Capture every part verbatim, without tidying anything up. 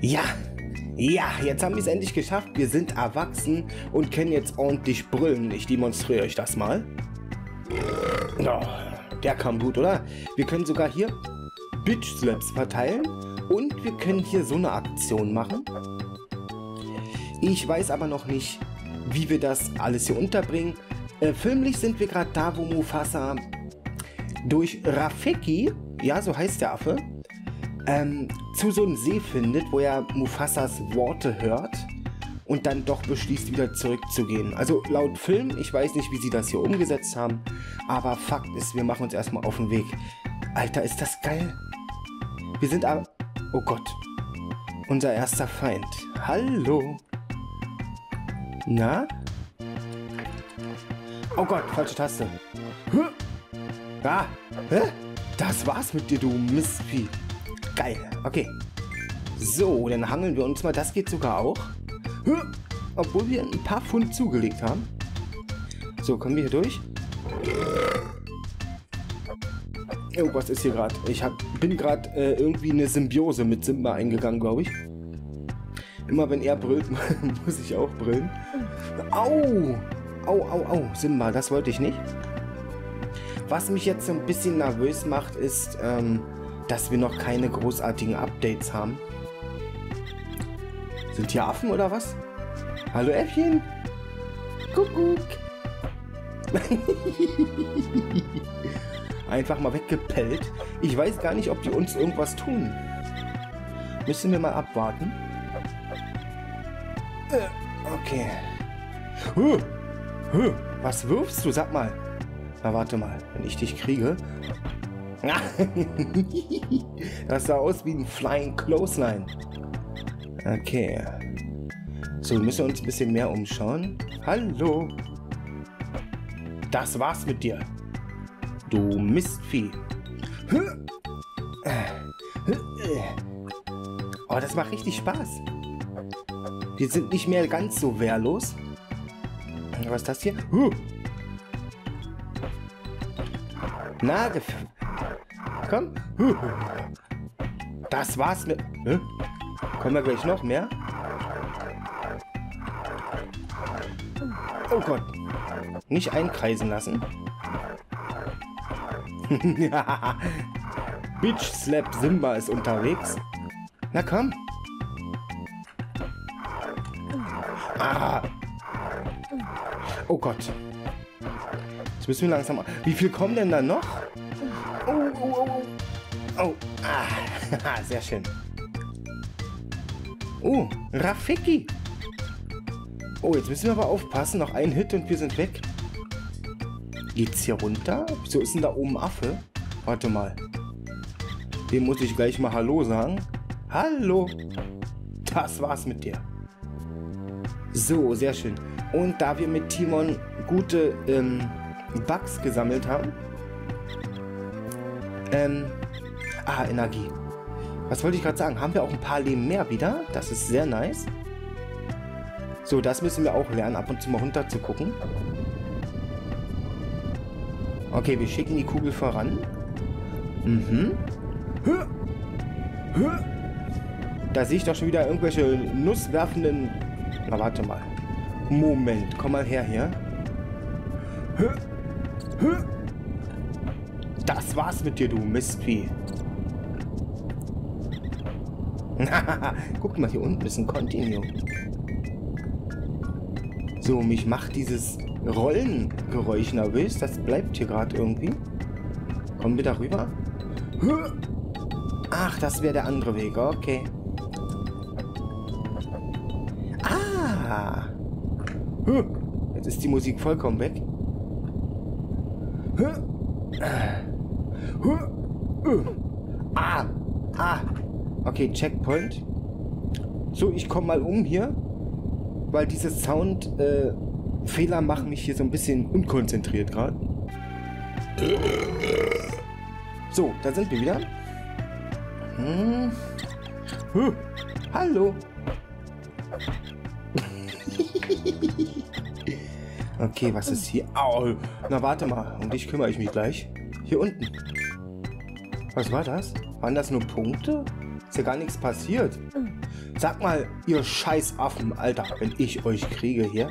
Ja, ja, jetzt haben wir es endlich geschafft. Wir sind erwachsen und können jetzt ordentlich brüllen. Ich demonstriere euch das mal. Oh, der kam gut, oder? Wir können sogar hier Bitch Slaps verteilen und wir können hier so eine Aktion machen. Ich weiß aber noch nicht, wie wir das alles hier unterbringen. Äh, filmlich sind wir gerade da, wo Mufasa durch Rafiki, ja, so heißt der Affe, ähm, zu so einem See findet, wo er Mufasas Worte hört und dann doch beschließt, wieder zurückzugehen. Also laut Film, ich weiß nicht, wie sie das hier umgesetzt haben, aber Fakt ist, wir machen uns erstmal auf den Weg. Alter, ist das geil. Wir sind aber... Oh Gott. Unser erster Feind. Hallo. Na? Oh Gott, falsche Taste. Ah, hä? Das war's mit dir, du Mistvieh. Geil, okay. So, dann hangeln wir uns mal. Das geht sogar auch. Obwohl wir ein paar Pfund zugelegt haben. So, kommen wir hier durch. Oh, was ist hier gerade? Ich hab, bin gerade äh, irgendwie eine Symbiose mit Simba eingegangen, glaube ich. Immer wenn er brüllt, muss ich auch brüllen. Au! Au, au, au. Simba, das wollte ich nicht. Was mich jetzt so ein bisschen nervös macht, ist, ähm, dass wir noch keine großartigen Updates haben. Sind hier Affen oder was? Hallo Äffchen? Kuckuck. Einfach mal weggepellt. Ich weiß gar nicht, ob die uns irgendwas tun. Müssen wir mal abwarten. Äh, okay. Huh. Huh. Was wirfst du? Sag mal. Na, warte mal. Wenn ich dich kriege... Das sah aus wie ein Flying Clothesline. Okay. So, wir müssen uns ein bisschen mehr umschauen. Hallo. Das war's mit dir. Du Mistvieh. Oh, das macht richtig Spaß. Wir sind nicht mehr ganz so wehrlos. Was ist das hier? Na, komm. Das war's mit... Hä? Kommen wir gleich noch mehr? Oh Gott. Nicht einkreisen lassen. Bitch Slap Simba ist unterwegs. Na komm. Ah. Oh Gott. Jetzt müssen wir langsam... Wie viel kommen denn da noch? Oh, oh, oh, oh. Oh, ah, sehr schön. Oh, Rafiki. Oh, jetzt müssen wir aber aufpassen. Noch ein Hit und wir sind weg. Geht's hier runter? Wieso ist denn da oben ein Affe? Warte mal. Dem muss ich gleich mal Hallo sagen. Hallo. Das war's mit dir. So, sehr schön. Und da wir mit Timon gute ähm, Bugs gesammelt haben, Ähm, ah, Energie. Was wollte ich gerade sagen? Haben wir auch ein paar Leben mehr wieder? Das ist sehr nice. So, das müssen wir auch lernen, ab und zu mal runter zu gucken. Okay, wir schicken die Kugel voran. Mhm. Da sehe ich doch schon wieder irgendwelche nusswerfenden... Na, warte mal. Moment, komm mal her hier. Das war's mit dir, du Mistvieh. Guck mal, hier unten ist ein Continuum. So, mich macht dieses Rollengeräusch nervös. Das bleibt hier gerade irgendwie. Kommen wir da rüber? Ach, das wäre der andere Weg. Okay. Ah. Jetzt ist die Musik vollkommen weg. Ah, ah. Okay, Checkpoint. So, ich komme mal um hier, weil diese Sound-Fehler äh, machen mich hier so ein bisschen unkonzentriert gerade. So, da sind wir wieder. Hm. Huh. Hallo. Okay, was ist hier? Au. Na, warte mal. Um dich kümmere ich mich gleich. Hier unten. Was war das? Waren das nur Punkte? Ist ja gar nichts passiert. Sag mal, ihr scheiß Affen, Alter, wenn ich euch kriege hier.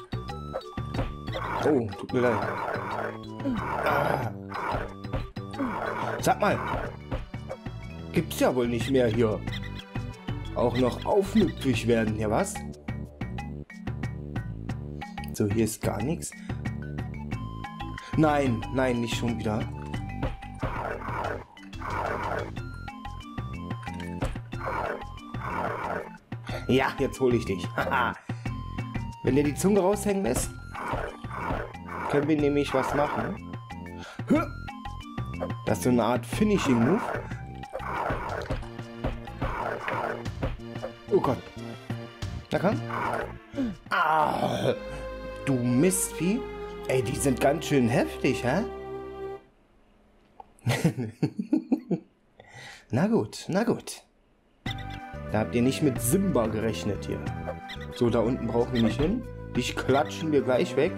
Oh, tut mir leid. Ah. Sag mal, gibt's ja wohl nicht mehr hier. Auch noch aufmüpfig werden hier, was? So, hier ist gar nichts. Nein, nein, nicht schon wieder. Ja, jetzt hole ich dich. Wenn der die Zunge raushängen lässt, können wir nämlich was machen. Das ist so eine Art Finishing-Move. Oh Gott. Na komm. Ah, du Mistvieh. Ey, die sind ganz schön heftig, hä? Na gut, na gut. Da habt ihr nicht mit Simba gerechnet hier. So, da unten brauchen wir nicht hin. Dich klatschen wir gleich weg.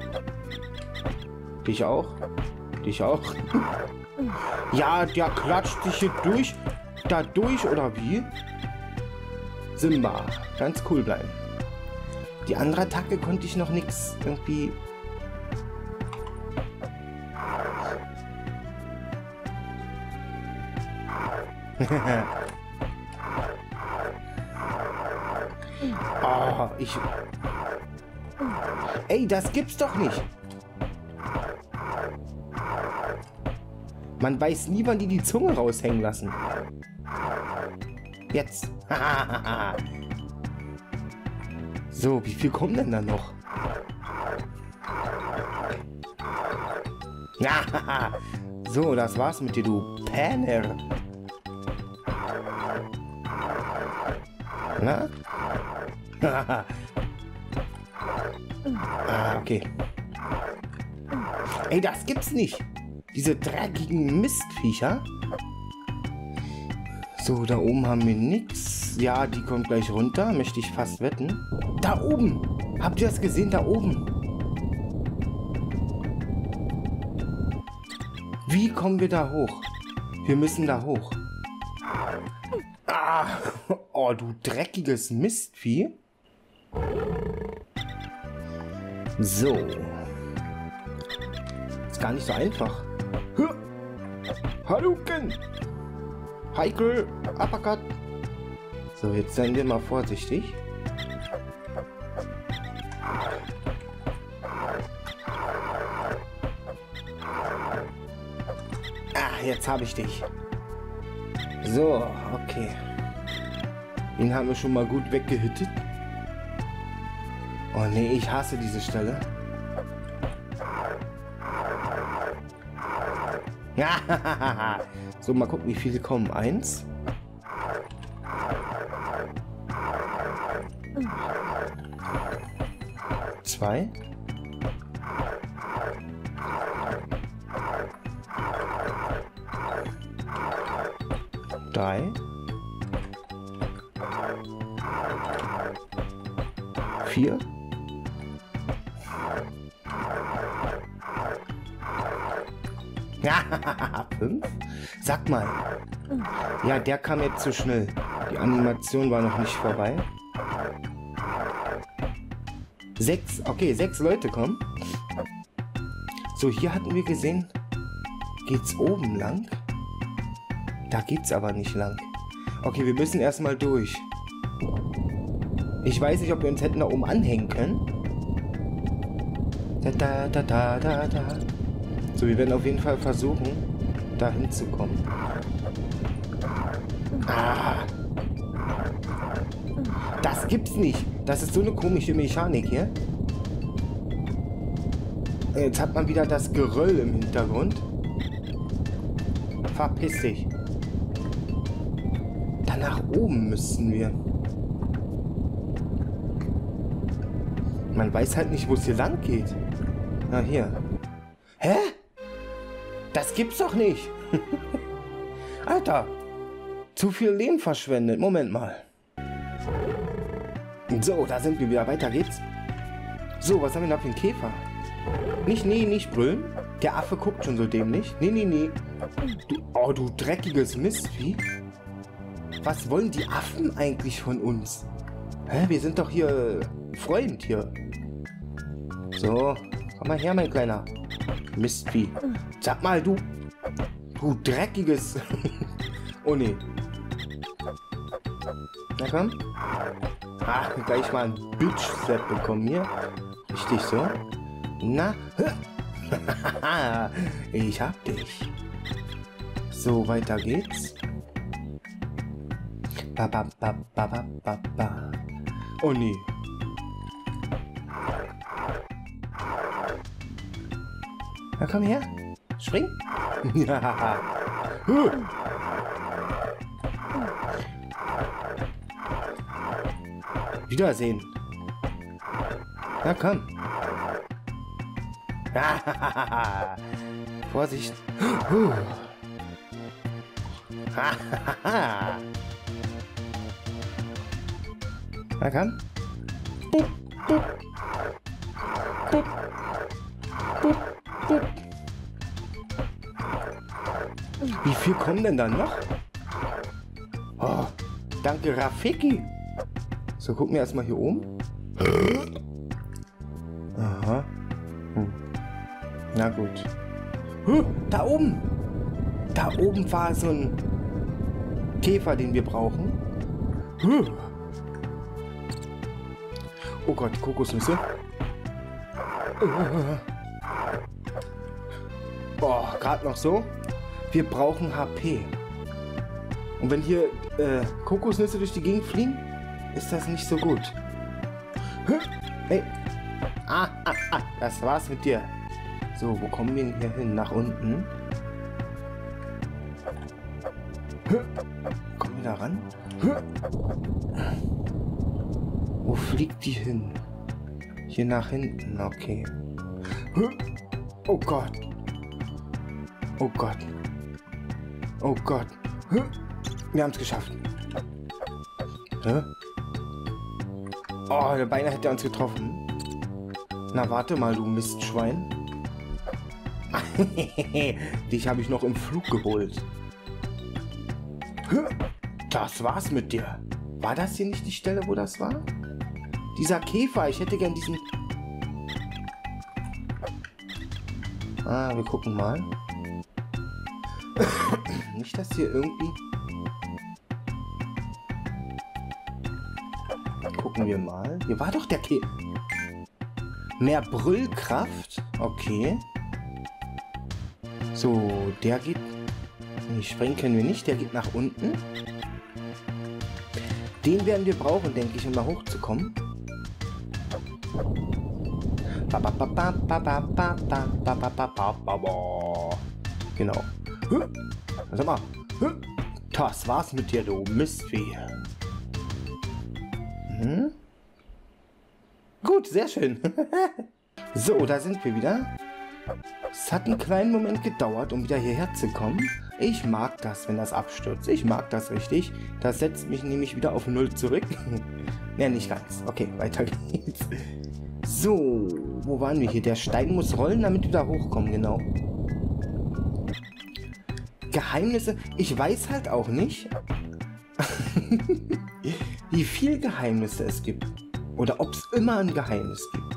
Dich auch. Dich auch. Ja, der klatscht sich hier durch. Da durch, oder wie? Simba. Ganz cool bleiben. Die andere Attacke konnte ich noch nichts irgendwie... Oh, ich... Ey, das gibt's doch nicht. Man weiß nie, wann die die Zunge raushängen lassen. Jetzt. So, wie viel kommen denn da noch? So, das war's mit dir, du Penner. Na? Ah, okay. Ey, das gibt's nicht. Diese dreckigen Mistviecher. So, da oben haben wir nichts. Ja, die kommt gleich runter. Möchte ich fast wetten. Da oben. Habt ihr das gesehen? Da oben. Wie kommen wir da hoch? Wir müssen da hoch. Ah. Oh, du dreckiges Mistvieh. So. Ist gar nicht so einfach. Hadouken! Heikel! Uppercut! So, jetzt seien wir mal vorsichtig. Ah, jetzt habe ich dich. So, okay. Den haben wir schon mal gut weggehittet. Oh nee, ich hasse diese Stelle. Ja, so, mal gucken, wie viele kommen. Eins. Zwei. Drei. Vier. Ja, fünf. Sag mal. Ja, der kam jetzt zu schnell. Die Animation war noch nicht vorbei. Sechs. Okay, sechs Leute kommen. So, hier hatten wir gesehen, geht's oben lang. Da geht's aber nicht lang. Okay, wir müssen erstmal durch. Ich weiß nicht, ob wir uns hätten da oben anhängen können. Da, da, da, da, da, da. So, wir werden auf jeden Fall versuchen, da hinzukommen. Ah. Das gibt's nicht. Das ist so eine komische Mechanik hier. Jetzt hat man wieder das Geröll im Hintergrund. Verpiss dich. Da nach oben müssen wir. Man weiß halt nicht, wo es hier lang geht. Na, hier. Hä? Das gibt's doch nicht. Alter. Zu viel Leben verschwendet. Moment mal. So, da sind wir wieder. Weiter geht's. So, was haben wir noch für einen Käfer? Nicht, nee, nicht brüllen. Der Affe guckt schon so dämlich. Nee, nee, nee. Du, oh, du dreckiges Mistvieh. Was wollen die Affen eigentlich von uns? Hä? Wir sind doch hier Freund hier. So, komm mal her, mein Kleiner. Mistvieh. Sag mal, du. Du dreckiges. Oh nee. Na komm. Ach, gleich mal ein Bitch-Slap bekommen hier. Richtig so. Na. Ich hab dich. So, weiter geht's. Ba, ba, ba, ba, ba, ba, ba. Oh nee. Na komm her. Spring. Wiedersehen. Na komm. Vorsicht. Na komm. Bup, bup. Bup. Bup, bup. Wie viel kommen denn dann noch? Oh, danke Rafiki. So, gucken wir erstmal hier oben. Aha. Hm. Na gut. Huh, da oben. Da oben war so ein Käfer, den wir brauchen. Huh. Oh Gott, Kokosnüsse. Oh, gerade noch so. Wir brauchen H P. Und wenn hier äh, Kokosnüsse durch die Gegend fliegen, ist das nicht so gut. Hey. Ah, ah, ah, das war's mit dir. So, wo kommen wir denn hier hin? Nach unten. Kommen wir da ran? Wo fliegt die hin? Hier nach hinten, okay. Oh Gott. Oh Gott. Oh Gott. Wir haben es geschafft. Hä? Oh, der Beine hätte uns getroffen. Na, warte mal, du Mistschwein. Dich habe ich noch im Flug geholt. Das war's mit dir. War das hier nicht die Stelle, wo das war? Dieser Käfer, ich hätte gern diesen... Ah, wir gucken mal. Nicht, dass hier irgendwie... Gucken wir mal. Hier war doch der Käfer. Mehr Brüllkraft. Okay. So, der geht... Nee, springen können wir nicht. Der geht nach unten. Den werden wir brauchen, denke ich, um da hochzukommen. Genau. Sag mal. Das war's mit dir, du Mistvieh. Hm? Gut, sehr schön. So, da sind wir wieder. Es hat einen kleinen Moment gedauert, um wieder hierher zu kommen. Ich mag das, wenn das abstürzt. Ich mag das richtig. Das setzt mich nämlich wieder auf Null zurück. Ja, nicht ganz. Okay, weiter geht's. So, wo waren wir hier? Der Stein muss rollen, damit wir da hochkommen, genau. Geheimnisse? Ich weiß halt auch nicht, wie viel Geheimnisse es gibt. Oder ob es immer ein Geheimnis gibt.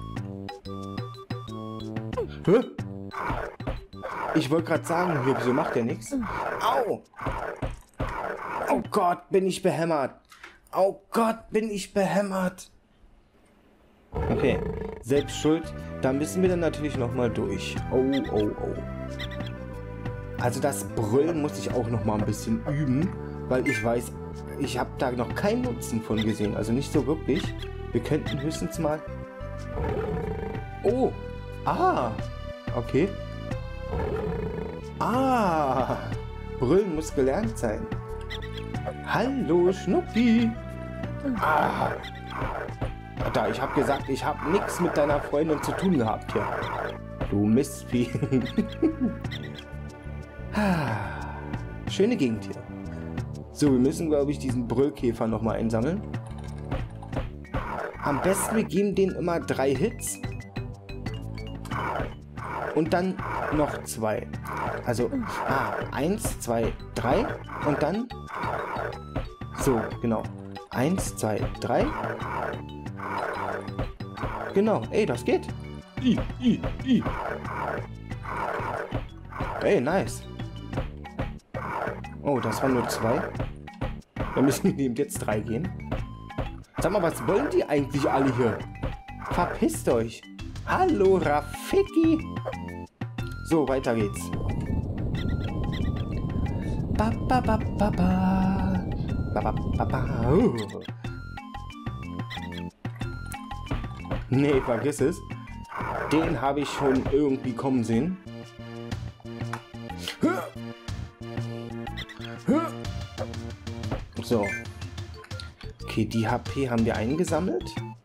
Hä? Ich wollte gerade sagen, hier, wieso macht der nichts? Au! Oh Gott, bin ich behämmert. Oh Gott, bin ich behämmert. Okay, selbst schuld. Da müssen wir dann natürlich nochmal durch. Oh, oh, oh. Also das Brüllen muss ich auch nochmal ein bisschen üben, weil ich weiß, ich habe da noch keinen Nutzen von gesehen. Also nicht so wirklich. Wir könnten höchstens mal... Oh! Ah! Okay. Ah! Brüllen muss gelernt sein. Hallo, Schnuppi! Ah! Da, ich habe gesagt, ich habe nichts mit deiner Freundin zu tun gehabt hier. Du Mistvieh. Schöne Gegend hier. So, wir müssen, glaube ich, diesen Brüllkäfer nochmal einsammeln. Am besten, wir geben denen immer drei Hits. Und dann noch zwei. Also, ah, eins, zwei, drei. Und dann So, genau. Eins, zwei, drei. Genau. Ey, das geht. I, I, I. Ey, nice. Oh, das waren nur zwei. Dann müssen wir eben jetzt drei gehen. Sag mal, was wollen die eigentlich alle hier? Verpisst euch. Hallo, Rafiki. So, weiter geht's. Ba, ba, ba, ba, ba. Ba, ba, ba, ba. Uh. Nee, vergiss es. Den habe ich schon irgendwie kommen sehen. So. Okay, die H P haben wir eingesammelt.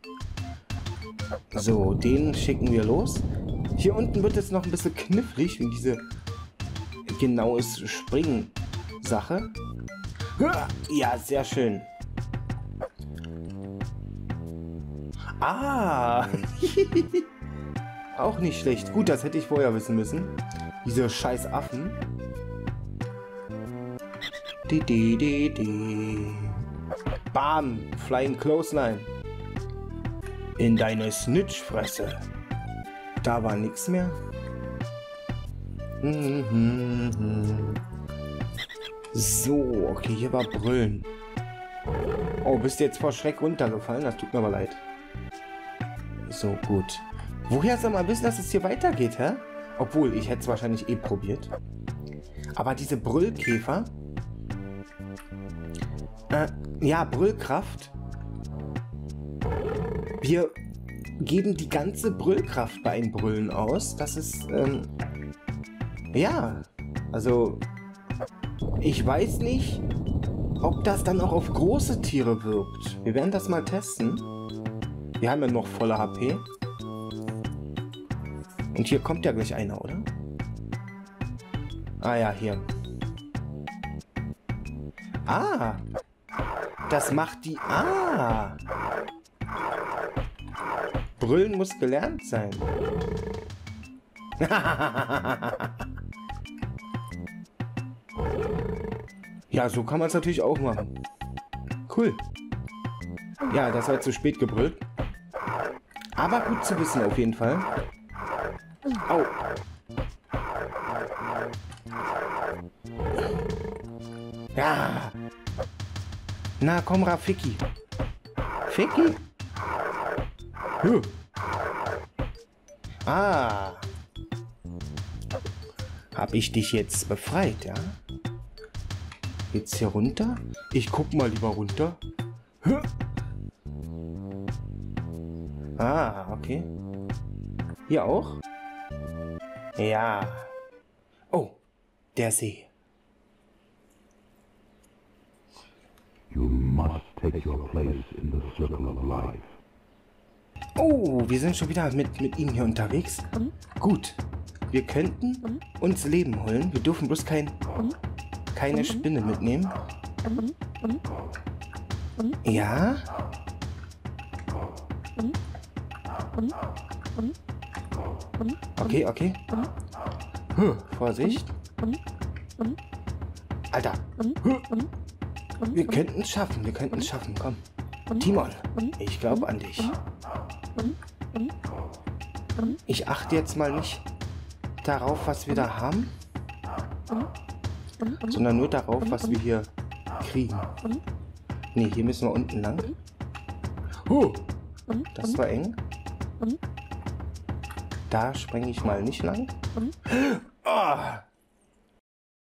So, den schicken wir los. Hier unten wird es noch ein bisschen knifflig, wegen diese genaues Springen-Sache. Ja, sehr schön. Ah! Auch nicht schlecht. Gut, das hätte ich vorher wissen müssen. Diese scheiß Affen. Die, die, die, die. Bam! Flying Clothesline. In deine Snitchfresse. Da war nichts mehr. So, okay, hier war Brüllen. Oh, bist du jetzt vor Schreck runtergefallen? Das tut mir aber leid. So, gut. Woher soll man wissen, dass es hier weitergeht, hä? Obwohl, ich hätte es wahrscheinlich eh probiert. Aber diese Brüllkäfer... Äh, ja, Brüllkraft. Wir geben die ganze Brüllkraft bei einem Brüllen aus. Das ist, ähm... ja, also... Ich weiß nicht, ob das dann auch auf große Tiere wirkt. Wir werden das mal testen. Wir haben ja noch volle H P. Und hier kommt ja gleich einer, oder? Ah ja, hier. Ah! Das macht die... Ah! Brüllen muss gelernt sein. Ja, so kann man es natürlich auch machen. Cool. Ja, das war zu spät gebrüllt. Aber gut zu wissen auf jeden Fall. Au. Ja. Na komm, Rafiki. Fiki? Huh. Ah. Hab ich dich jetzt befreit, ja? Geht's hier runter? Ich guck mal lieber runter. Huh. Ah, okay. Hier auch? Ja. Oh, der See. You must take your place in the circle of life. Oh, wir sind schon wieder mit, mit ihm hier unterwegs. Mhm. Gut. Wir könnten mhm. uns Leben holen. Wir dürfen bloß kein, mhm. keine mhm. Spinne mitnehmen. Mhm. Mhm. Ja. Mhm. Okay, okay. Huh, Vorsicht. Alter. Huh. Wir könnten es schaffen, wir könnten es schaffen. Komm. Timon, ich glaube an dich. Ich achte jetzt mal nicht darauf, was wir da haben, sondern nur darauf, was wir hier kriegen. Ne, hier müssen wir unten lang. Huh, das war eng. Da springe ich mal nicht lang. Oh,